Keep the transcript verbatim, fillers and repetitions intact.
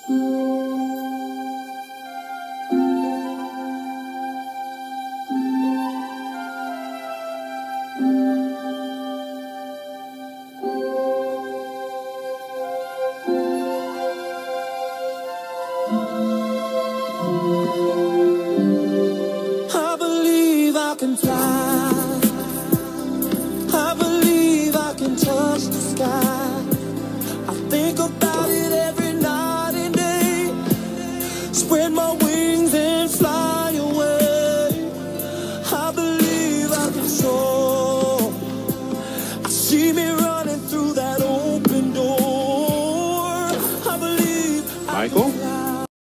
I believe I can fly. I believe I can touch the sky. I think about it every night and day. Spread my wings and fly away. I believe I can soar. I see me running through that open door. I believe I Michael? can